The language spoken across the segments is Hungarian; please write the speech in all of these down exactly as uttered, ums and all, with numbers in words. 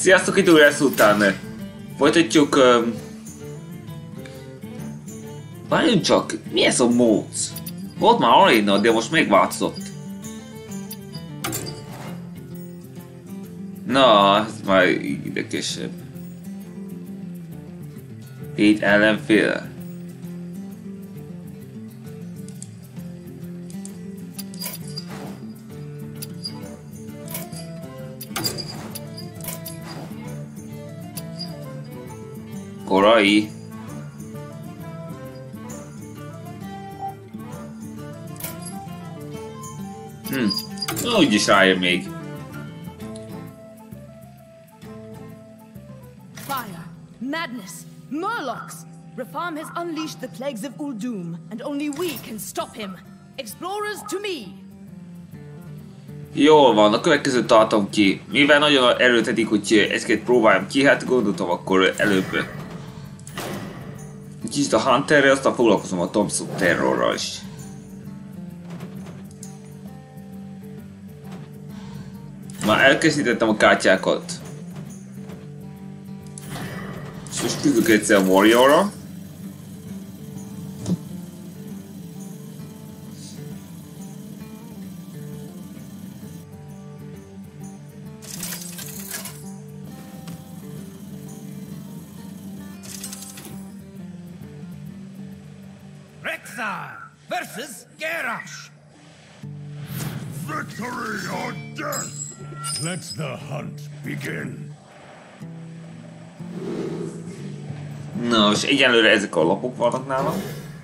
Sziasztok, itt újra után. Folytatjuk... Um... Várjunk csak, mi ez a mód? Volt már aréna, de most megváltozott. Na, ez már érdekesebb. Hét ellenfél. Korai. Hm, úgyis rájön még. Fire, madness, murlocs! Rafarm has unleashed the plagues of Uldum, and only we can stop him. Explorers to me! Jól van, a következő tartom ki. Mivel nagyon erőltetik, hogy ezt próbáljam ki, hát gondoltam akkor előbb. Kicsit a Hunterrel, aztán foglalkozom a Thompson Terrorral is. Már elkészítettem a kártyákat. És most küldök egyszer a Warriorra. Rexxar versus Garrosh. Victory or death! Let the hunt begin. Nos, egyenlőre ezek a lapok vannak nálam.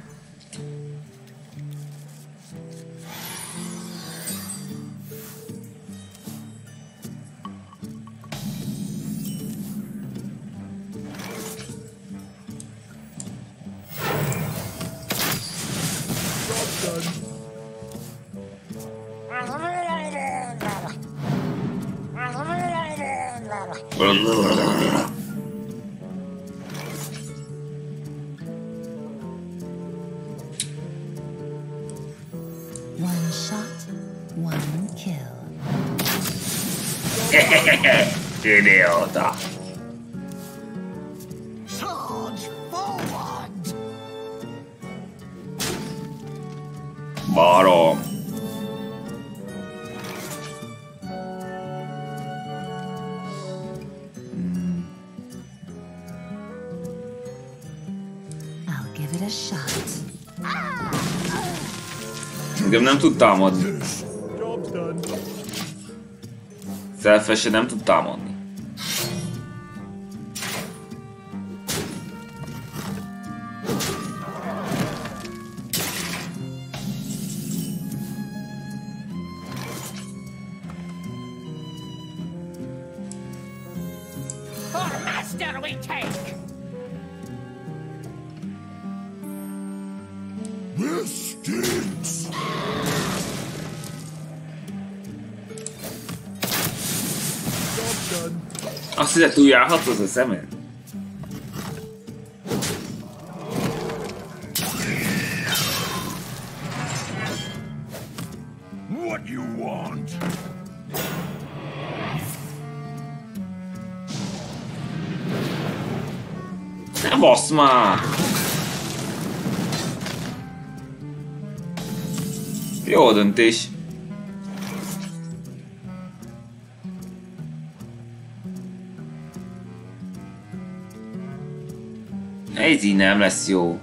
One shot, one kill. Idiota. Charge forward! Barom. I'll give it a shot. Engem nem tud támadni. Selfie-se nem tud támadni. For master we take! This stinks! Azt hiszed, túljárhatod a szemed? What you want? Ne bassz már! Jó döntés. Ez így nem lesz jó.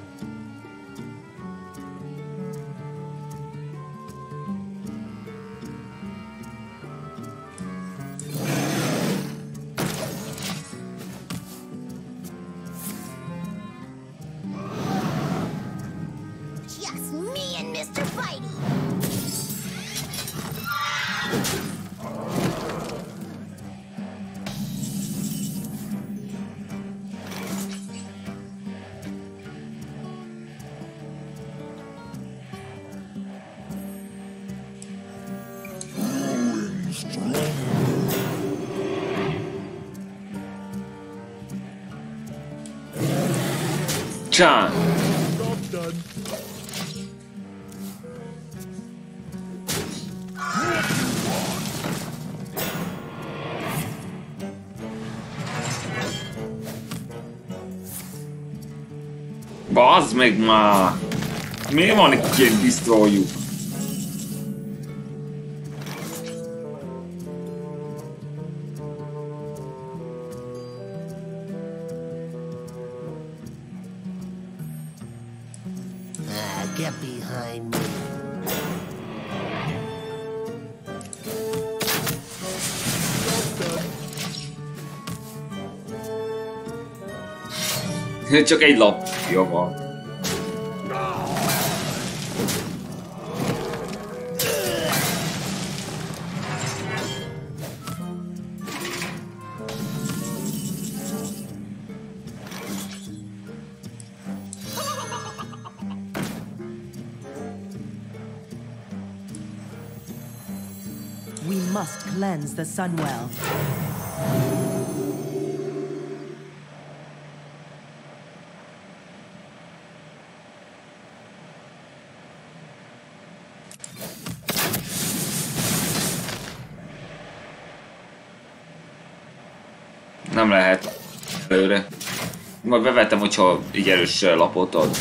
Just me and mister Fighty. Chan. Bazd meg már! Miért van itt ilyen destroyjuk? Ah, get behind me. Csak egy lap. Jó van. We must cleanse the Sunwell. Nem lehet előre. Majd bevettem, hogyha így erős lapot ad.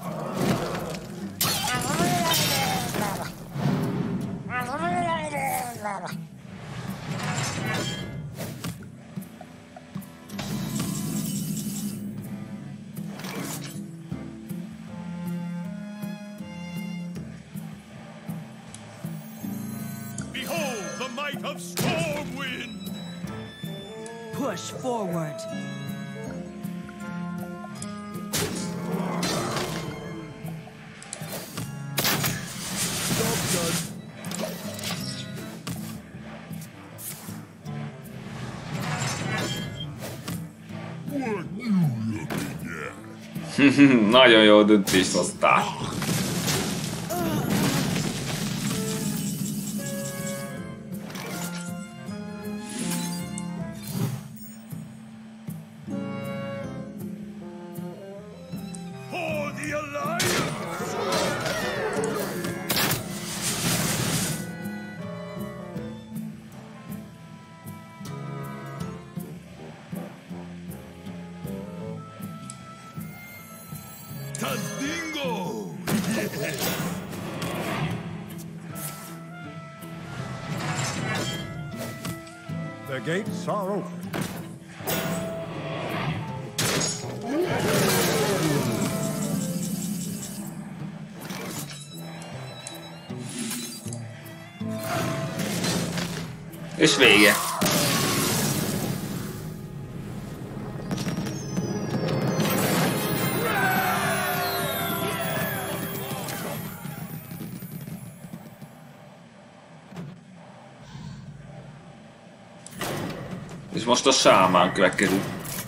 Behold the might of Stormwind! Push forward. Nagyon jó döntést hoztál. For the Alliance! Tandingo! The gates are open. És vége. És most a sámán következik.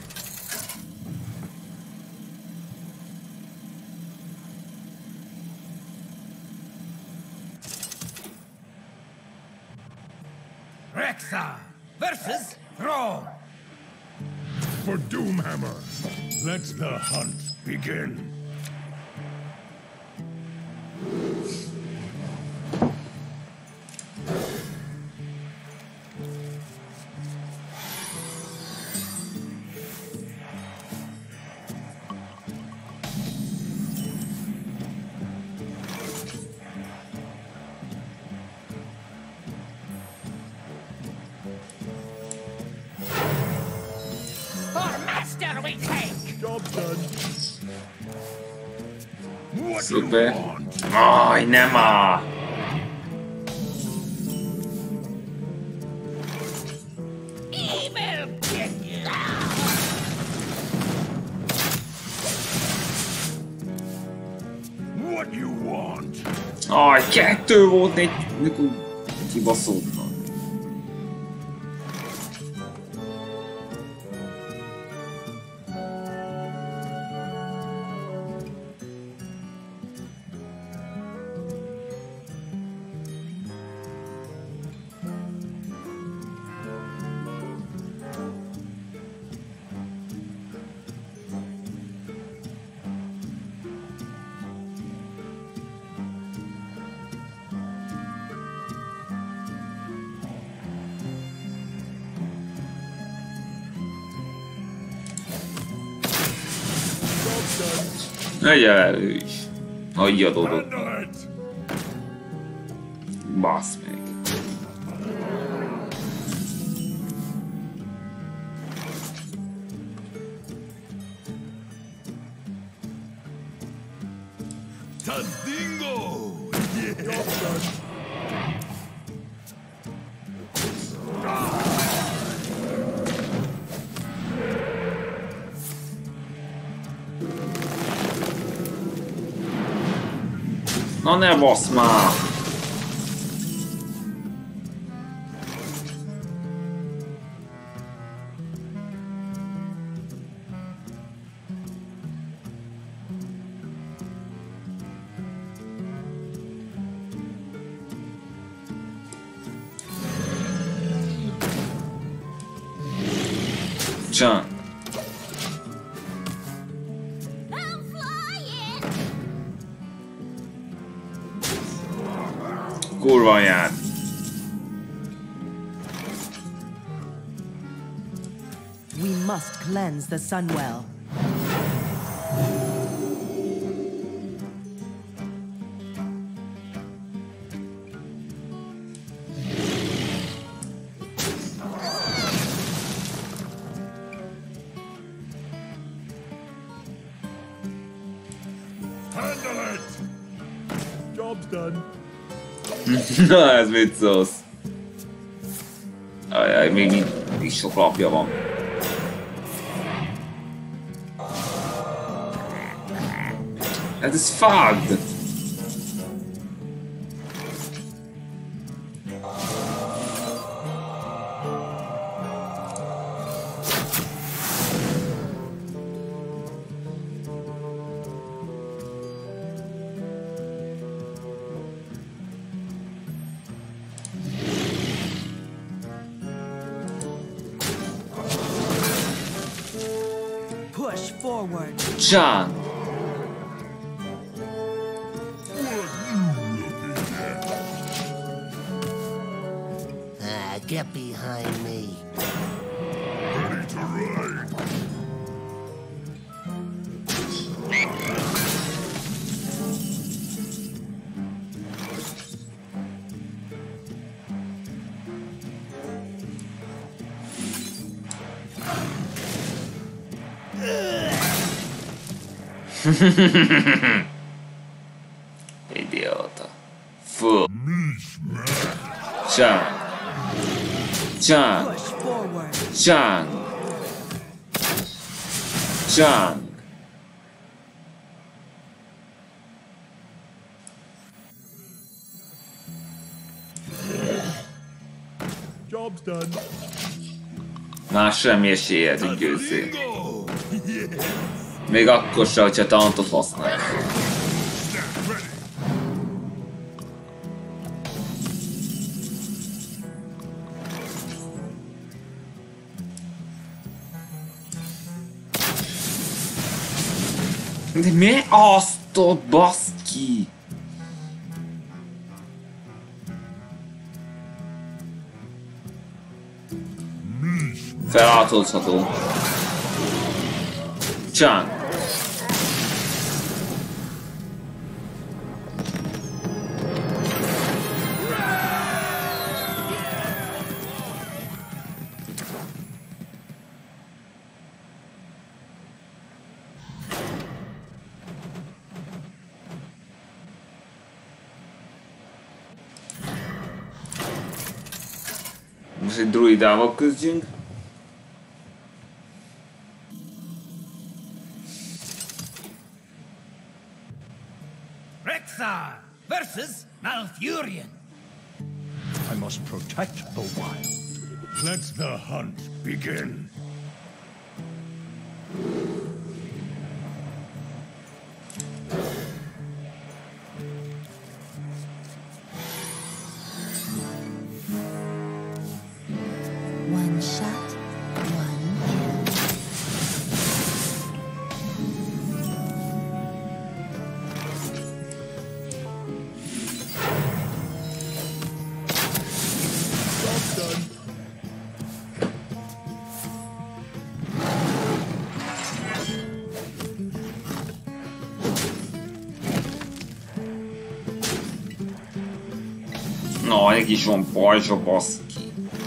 Rexa versus Throne! For Doomhammer, let the hunt begin. Szuper. Aj, nem áll! What you want? Aj, kettő volt egy... Mikor kibaszódnak. Legyen elő is. Hagyj adódott. Basz meg. Tandingo! Na ne basz már! Csán! I'm flying! Kurva anyád! We must cleanse the Sunwell. Handle it! Job's done. Na ez mit szólsz? Ajaj, még így is sok lapja van. Hát ez fagd! Push forward. Csán! Ah, get behind me. Ready to ride! Idióta. Fú. Csán! Csán! Push forward. Csán! Csán! Job's done. Már semmi esélyed, hogy győzzél. Még akkor se, hogyha tauntot használ. De mi azt a baszki? Feláldozható. Csán. Most egy druidával küzdjünk. Rexxar versus Malfurion. I must protect the wild. Let the hunt begin. One shot, one kill. Job's done. No, egy kis van pajzsa, baszki.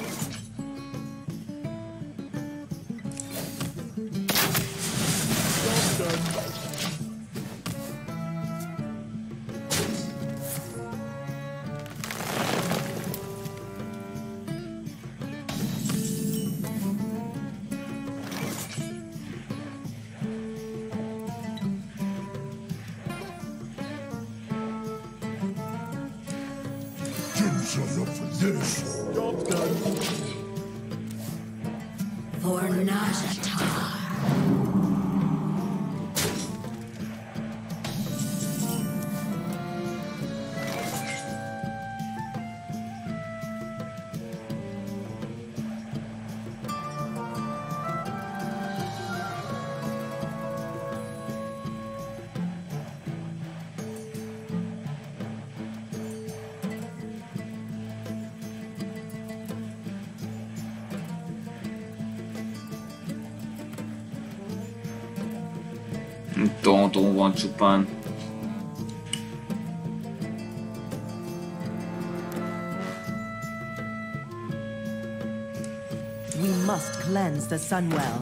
For Najatar. Tonton van csupán. We must cleanse the Sunwell.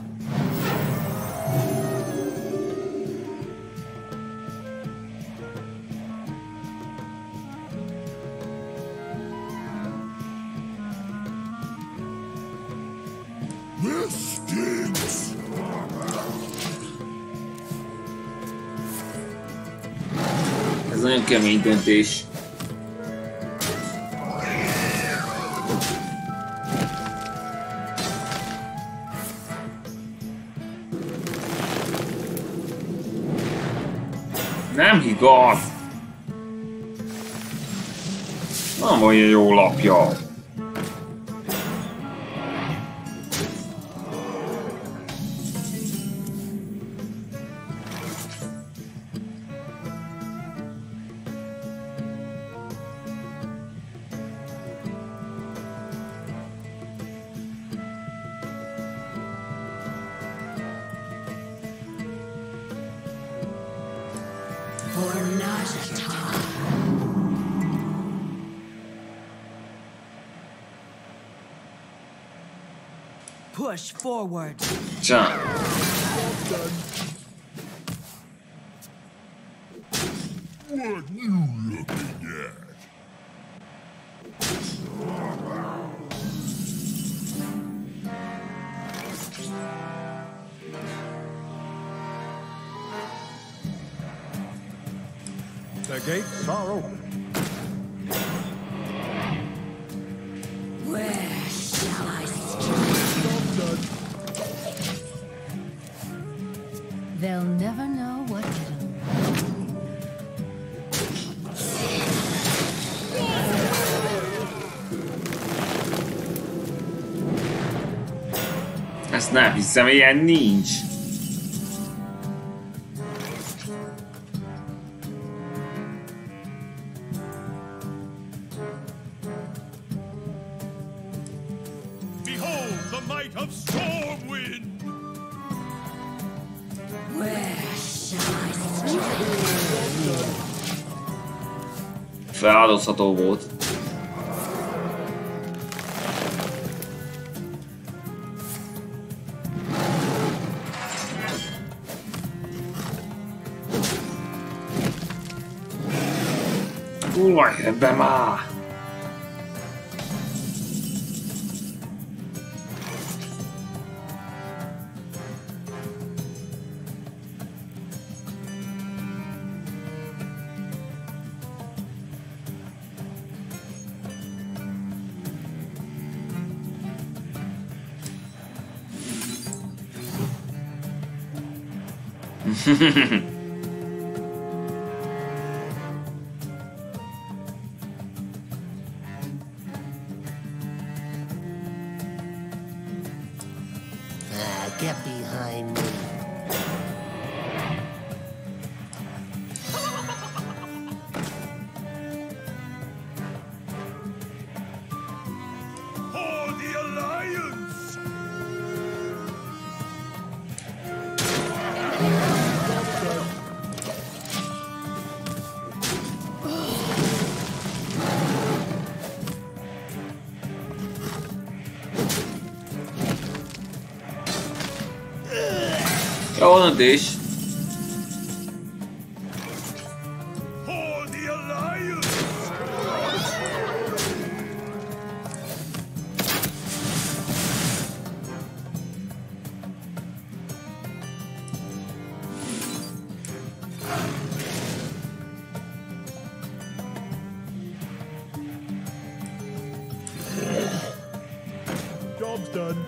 This stinks! Ez nagyon kemény döntés. Nem igaz! Nem olyan jó lapja. For Najatar. Push forward. Csá. What you looking at? The gates are open. Where shall I strike? They'll never know what hit 'em. Ezt nem hiszem, ilyen nincs. Behold the might of Stormwind! Where shall I strike? Feláldozható volt. Kurva, ebben már! Ah, get behind me. For the Alliance! Jó, döntés. For the Alliance! Job's done.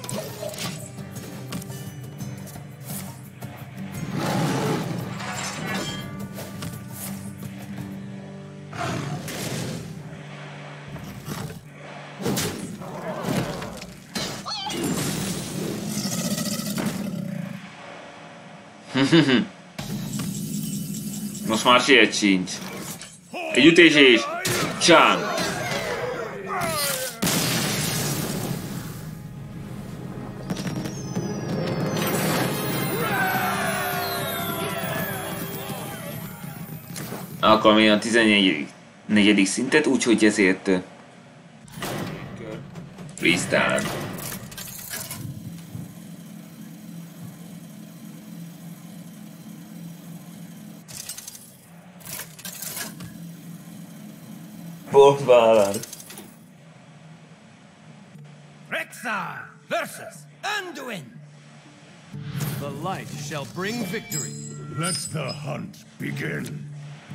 Most már siet sincs. Egy ütés és... Csán! Akkor még a tizennegyedik szintet, úgyhogy ezért... freestyle. Volkswagen. Rexxar versus Anduin. The light shall bring victory. Let the hunt begin.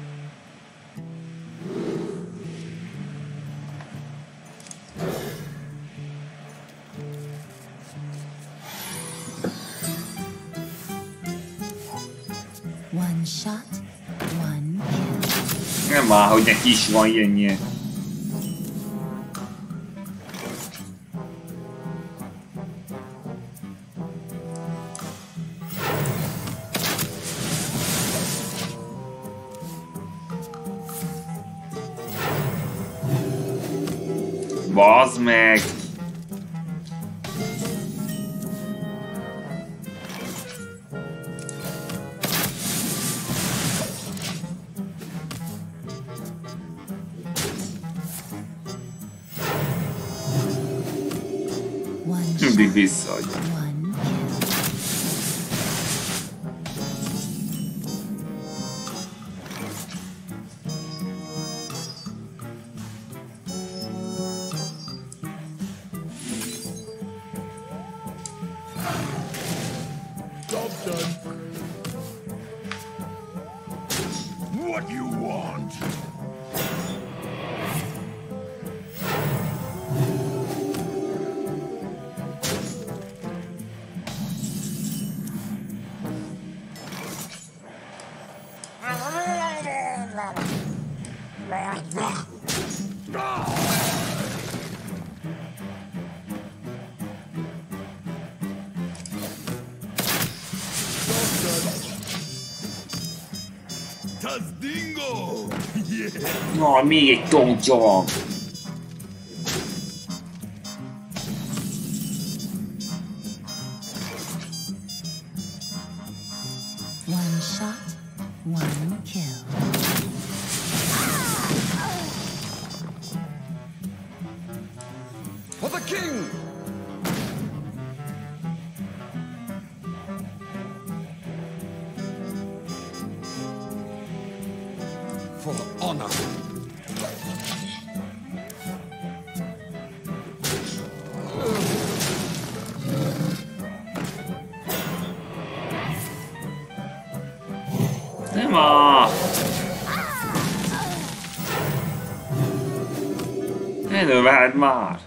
One shot, one kill. Nem már, hogy neki is van ilyenje. Bazd meg! Mindig visszaadj. Job's done. What you want? Tazdingo! Na, még egy tontja van. One shot, one kill. For the king! For honor. Nem a... Ne növeld már!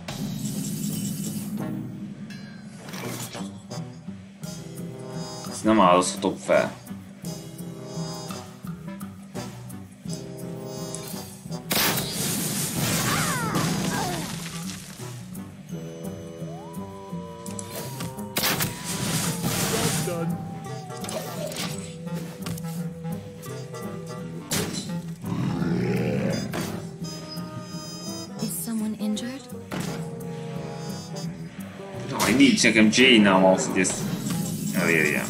Ezt nem áldozhatok fel. Nincs nekem Jane-nem az, hogy ezt elérjem.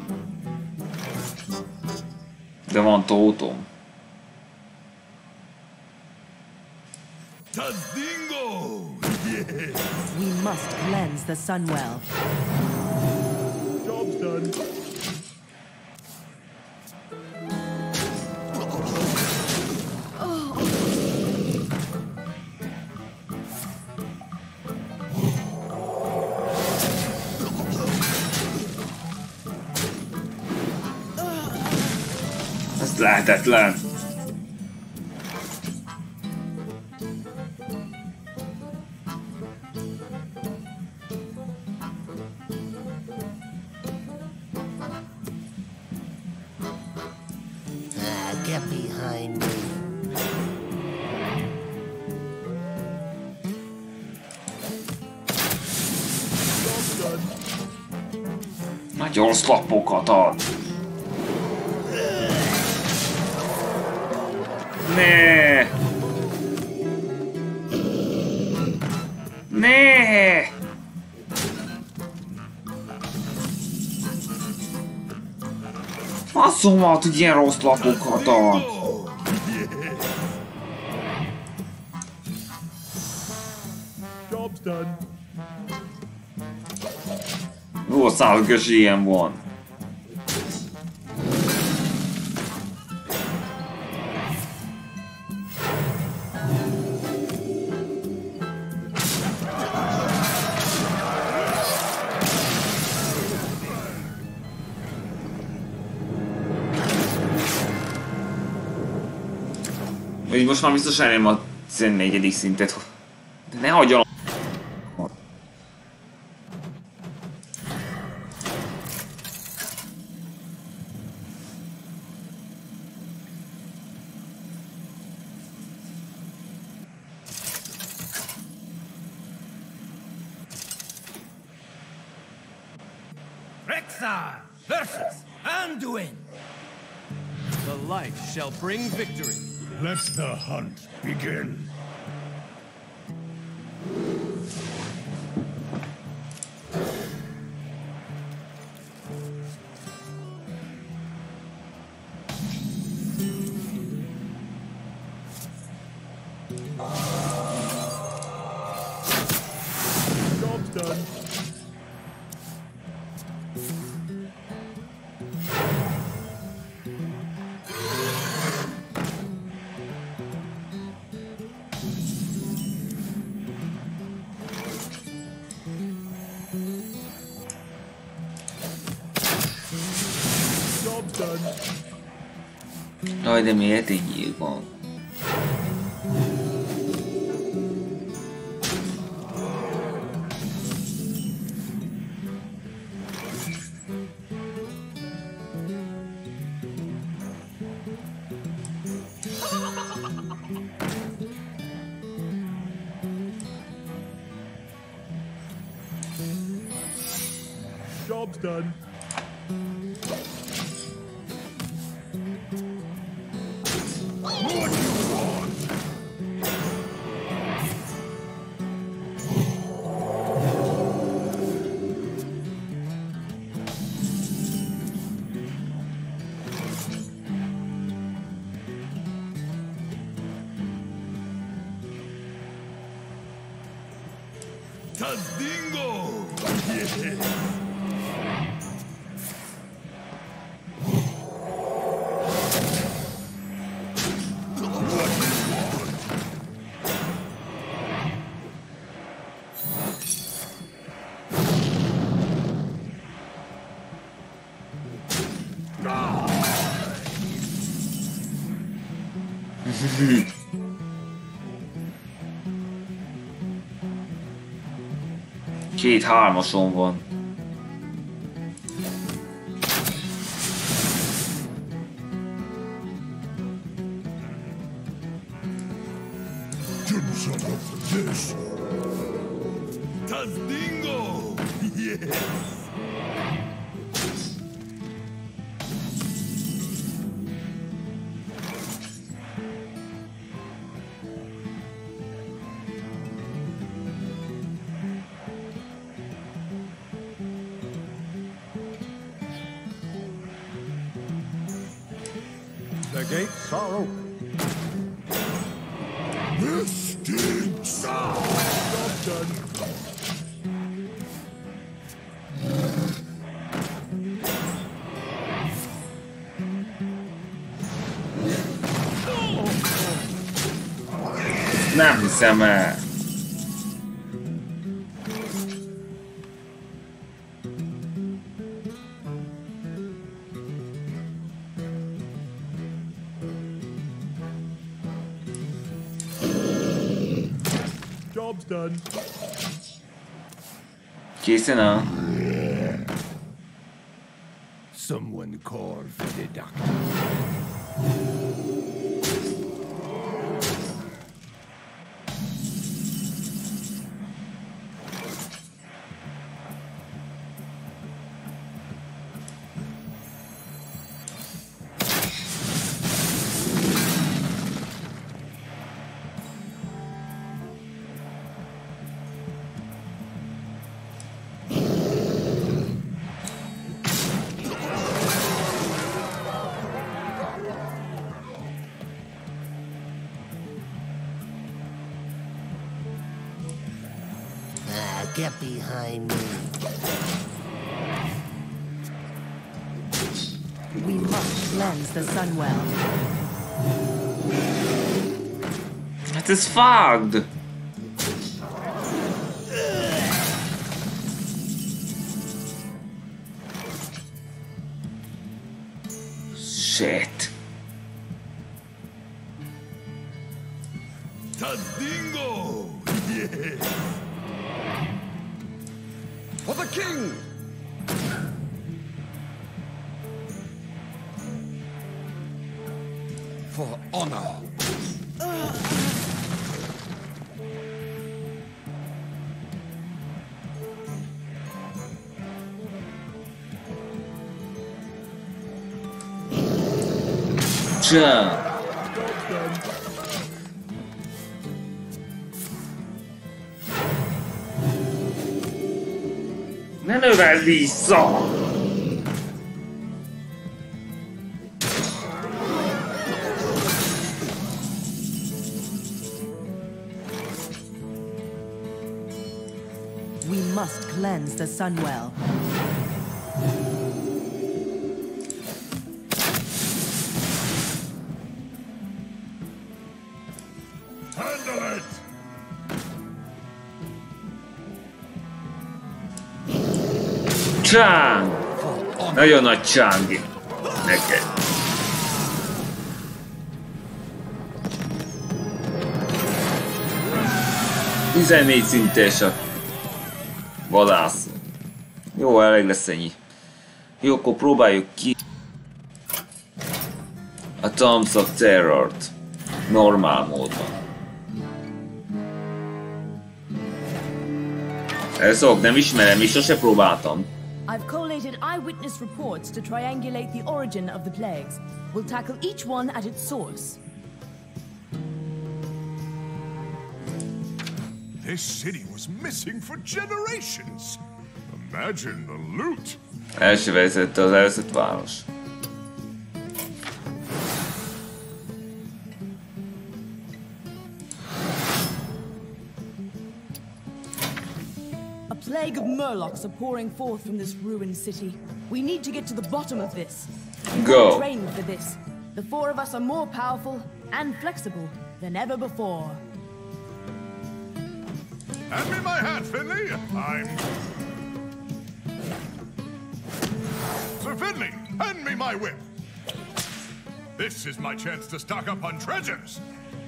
De van tótom. Tazdingo! Yes! We must cleanse the Sunwell. Job's done. Lehetetlen. Ah, get behind me. Nagyon szlapokat ad. Ne! Ne! Faszomat, hogy ilyen rossz lapokat ad. Job's done. Jó szálgos ilyen van. Így most már biztos elérem a tizennegyedik szintet. De ne hagyjon. Rexxar versus Anduin. The light shall bring victory. Let the hunt begin. Job's done. Jaj, de miért így nyílban? Job's done. Tazdingo! Yes! Két hármason van. Give some of this. Tazdingo! Yes! The gates are open. Mystic sound! Job done. Nem hiszem el. Job's done. Készen áll. Someone call for the doctor. Get behind me. We must cleanse the Sunwell. Hát ez fucked! Shit. Tadingo! Yes! For the king! For honor. Jump. Ne növeld vissza! We must cleanse the Sunwell. Handle it! Csáng! Nagyon nagy csángi. Neked. tizennégy szintes a vadászó. Jó, elég lesz ennyi. Jó, akkor próbáljuk ki a Tombs of Terror-t normál módon. Ezok nem ismerem, és sose próbáltam. I've collated eyewitness reports to triangulate the origin of the plagues. We'll tackle each one at its source. This city was missing for generations. Imagine the loot. Első vezette az elveszett város. A plague of murlocs are pouring forth from this ruined city. We need to get to the bottom of this. Go. We're trained for this. The four of us are more powerful and flexible than ever before. Hand me my hat, Finley. I'm... Sir Finley, hand me my whip. This is my chance to stock up on treasures.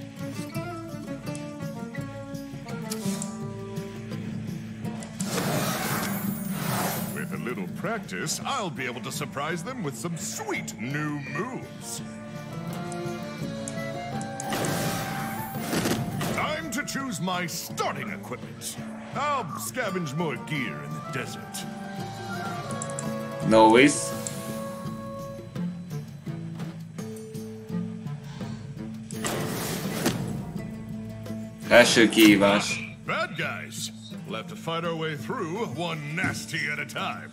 With a little practice, I'll be able to surprise them with some sweet new moves. Time to choose my starting equipment. I'll scavenge more gear in the desert. Novice. Első kihívás. Bad guys. We'll have to fight our way through one nasty at a time.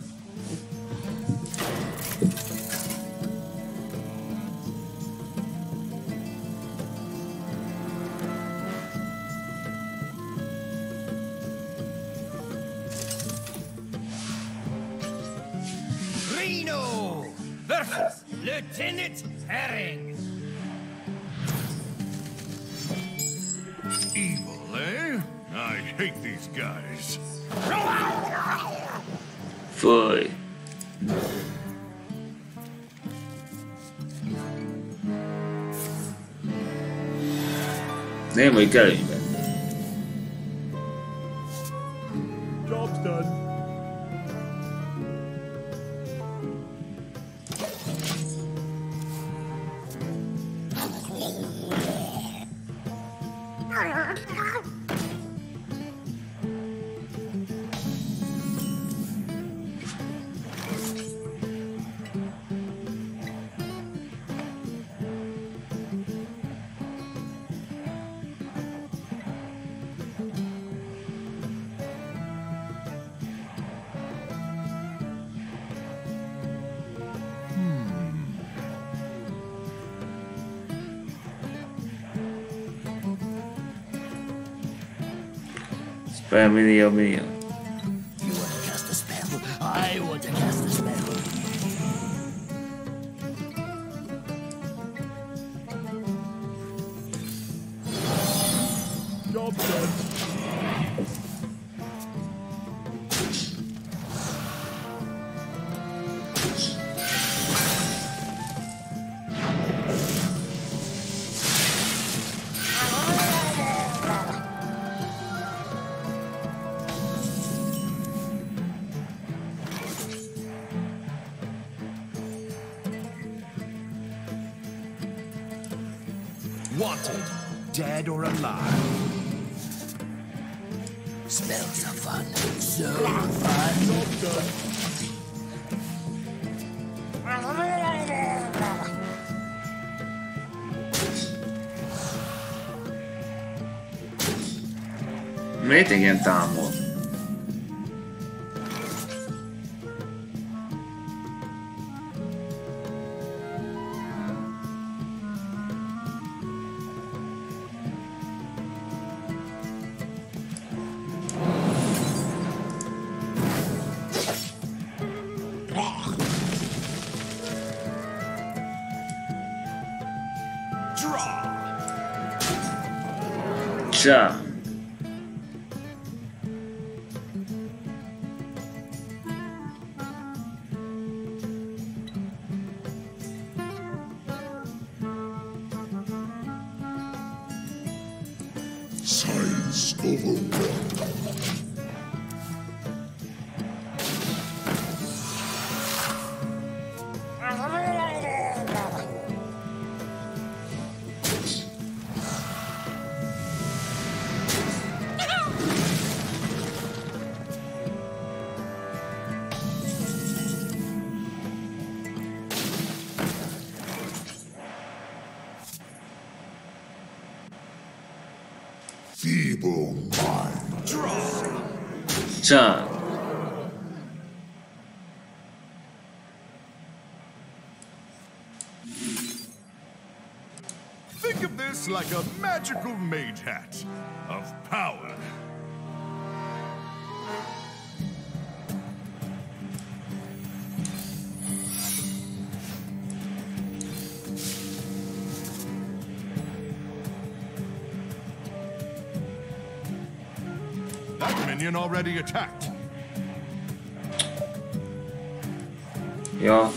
Reno versus Lieutenant Herring. Evil, eh? I hate these guys. Fúj. Nem vagy előnyben. Job's done. Spell million million. You want to cast a spell? I want to cast a spell. Job done. Wanted, dead or alive. Spells are fun. So fun. Job done. Miért igen támol? Csá. Science overwhelmed. Feeble mind. Csá. Think of this like a magical mage hat of power. That minion already attacked. Ja.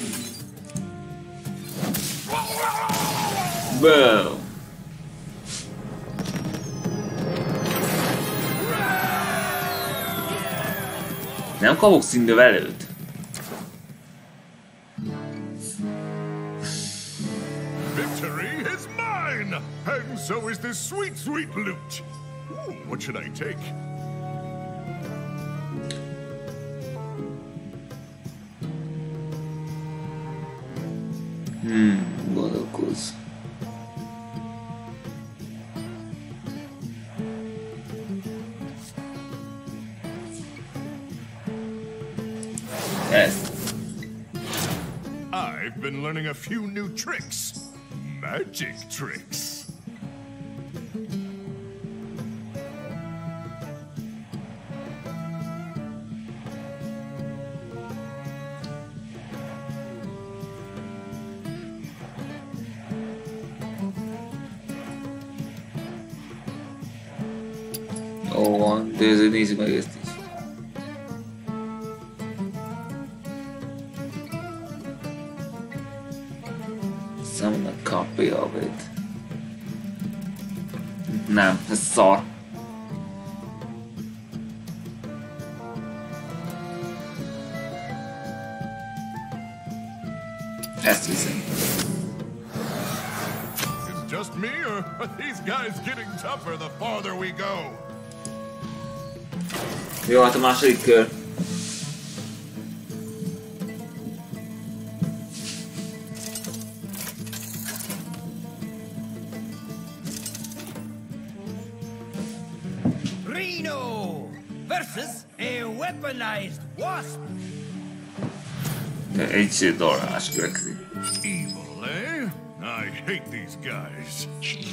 Boom. Nem kapok színnövelőt. Victory is mine! And so is this sweet, sweet loot. Ooh, what should I take? Hmm, gondolkozz. Ezt. I've been learning a few new tricks. Magic tricks. Jó van, de ezért nézzük meg ezt is. Summon a copy of it. Nem, ez szar. Ezt hiszem. It's just me, or are these guys getting tougher the farther we go? Jó, hát a második kör. Reno versus a weaponized wasp. Egy darálás következik. Evil, eh? I hate these guys.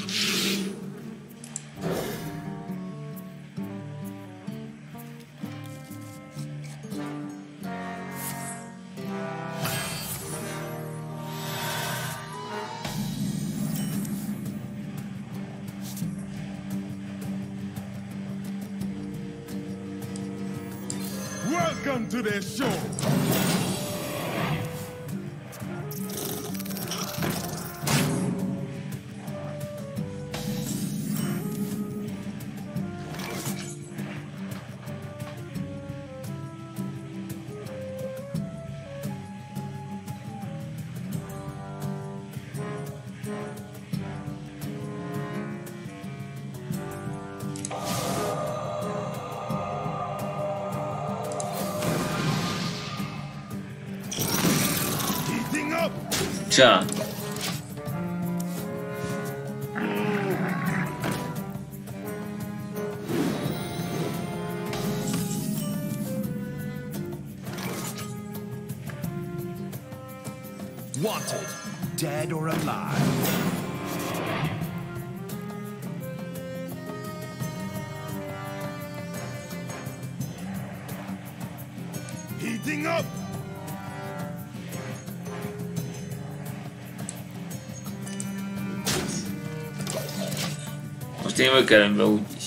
Welcome to the show. Ciao. Wanted, dead or alive. Heating up! Most én megkerem be úgyis.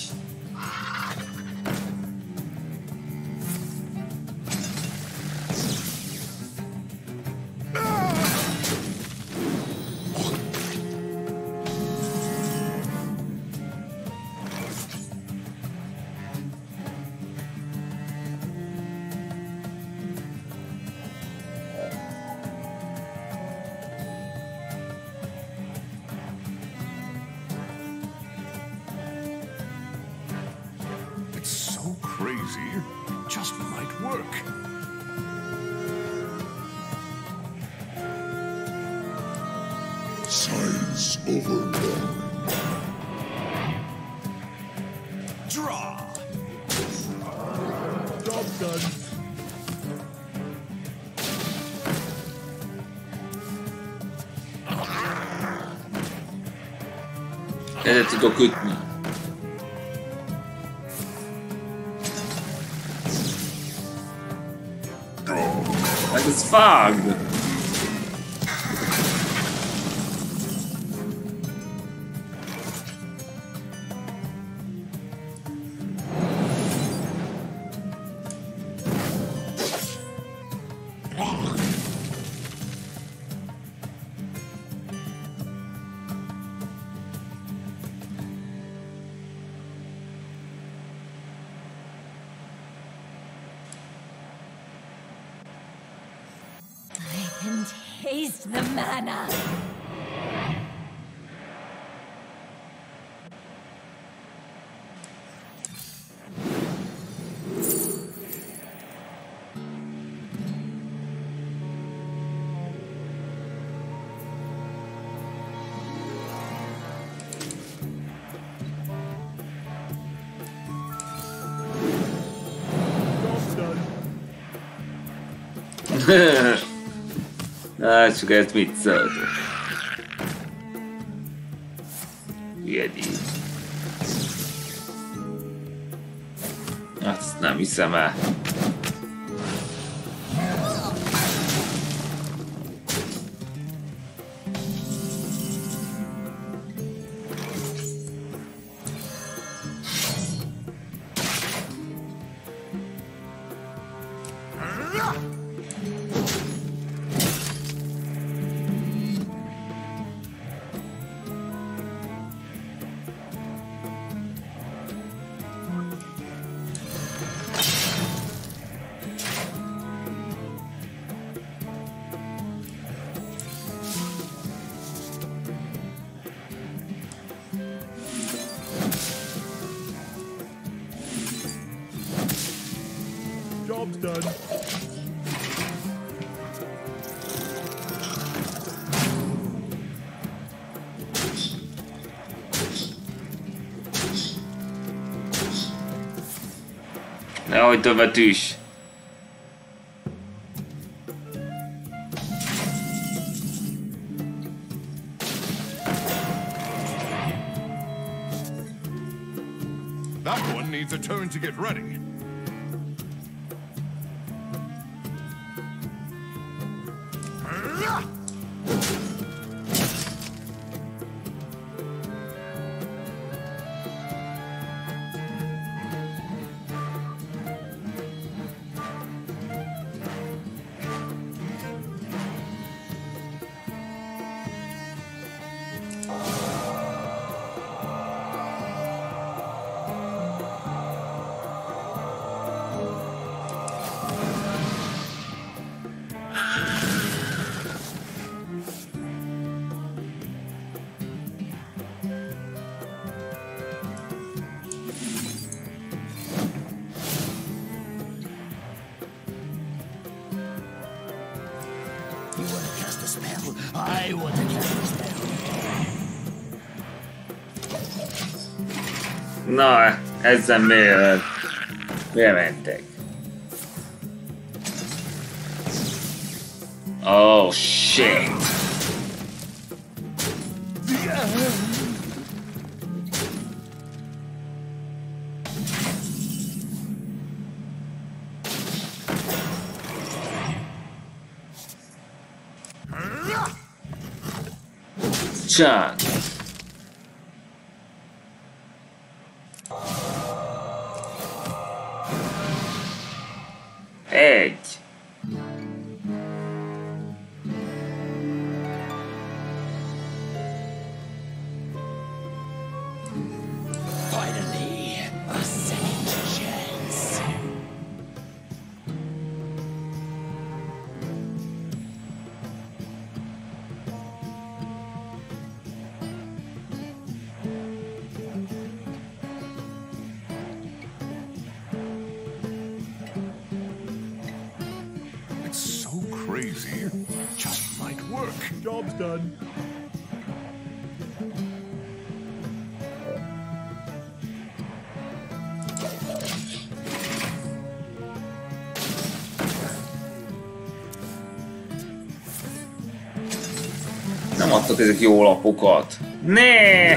Just might work. Science overwhelming. Draw. Job done. Ezzel tudok ütni. Like it's fogged. And taste the mana. Ah, csak ezt mit szóltok? Ilyedi. Azt nem hiszem el. Job's done. Nehogy többet is. That one needs a turn to get ready. You want to cast a spell? I want to cast a spell. Na, ezzel miért? Miért mentek? Oh shit! Csak. Egy. Finally, a second chance. It's so crazy. Just might work. Job's done. Nem adtak ezek jó lapokat. Ne!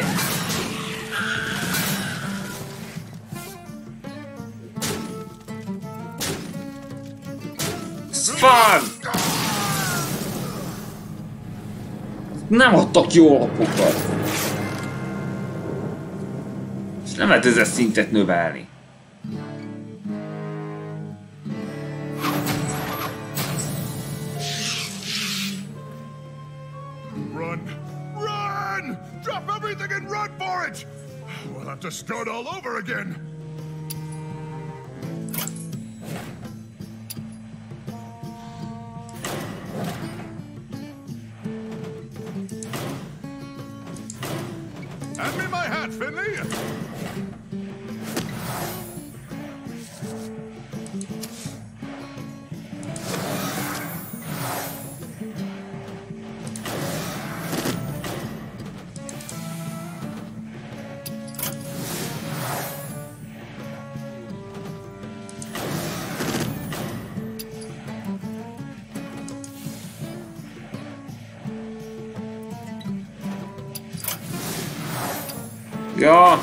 Fuck! Nem adtak jó lapokat. És nem lehet ezzel szintet növelni. Run! Run! Drop everything and run for it! We'll have to start all over again. Hand me my hat, Finley! Ja.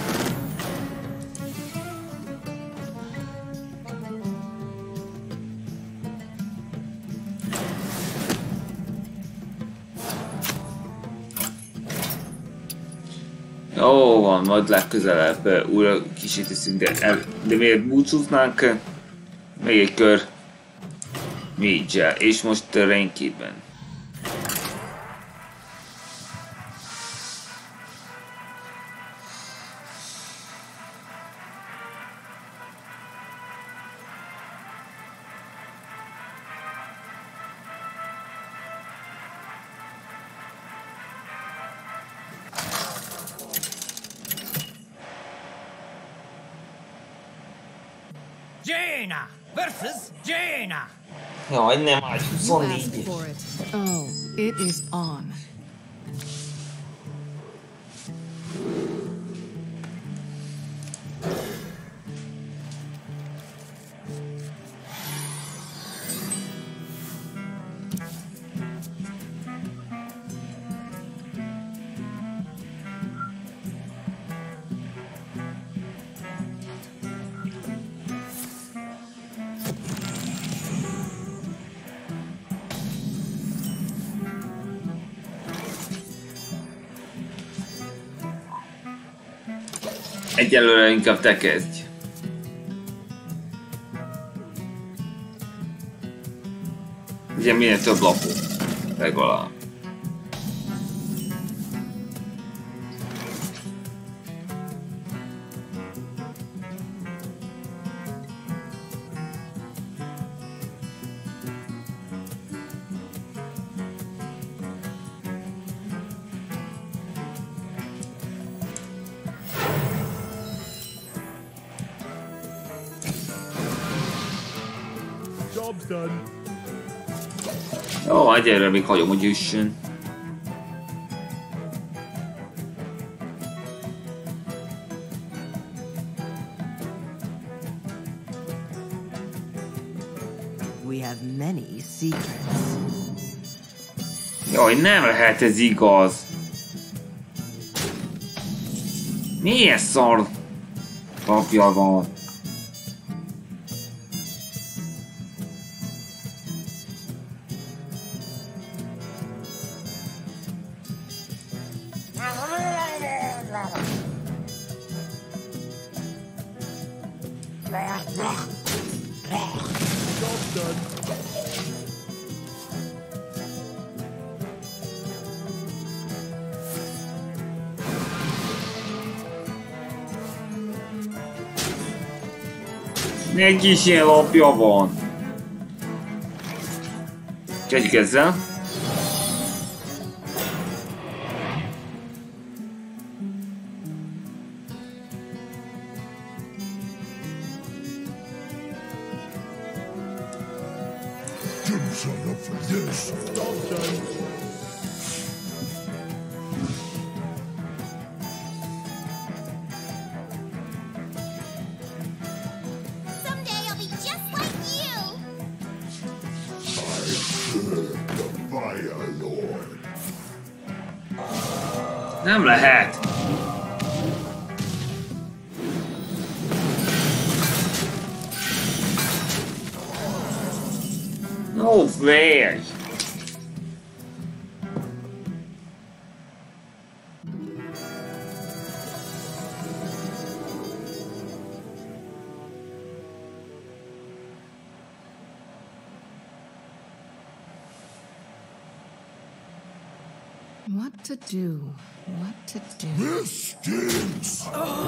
Jó van, majd legközelebb újra kísérteszünk, de, el, de miért búcsúznánk? Még egy kör Mage-el, és most Rankidben. Jaina versus Jaina. Jaj, nem áll, You asked for it. Oh, it is on. Egyelőre inkább te kezdj. Ugye minél több lapot, legalább. Job's done. Jó, egyelőre még hagyom, hogy üssön. We have many secrets. Jaj, nem lehet ez igaz. Milyen szar papja van? Job's done. Neki is ilyen lapja van. Kezdjük ezzel. Didn't sign up for this. Job's done. Someday I'll be just like you. I serve the Fire Lord. Nem lehet. No way. What to do? What to do? This stinks.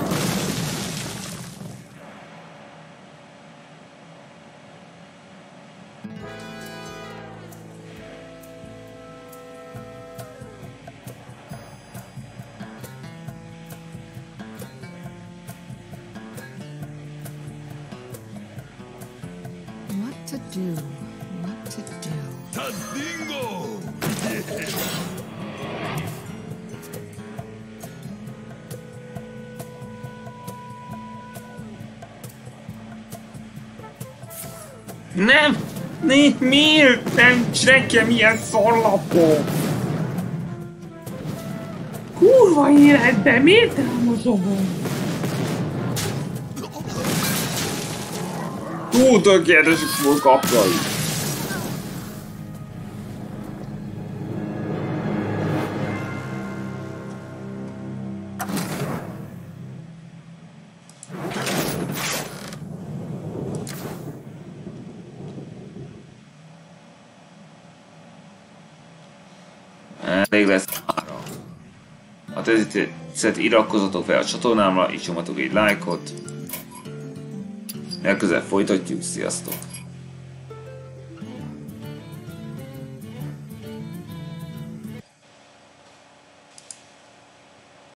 What to do? What to do? Tadingo! Nem! Mi? Miért nem nekem ilyen szarlapom? Kurva életben miért elmozogom? Túl tökéletesek volt kapjai. Elég lesz mára. Ha tetszett, iratkozzatok fel a csatornámra, és nyomatok egy lájkot. Legközelebb folytatjuk, sziasztok!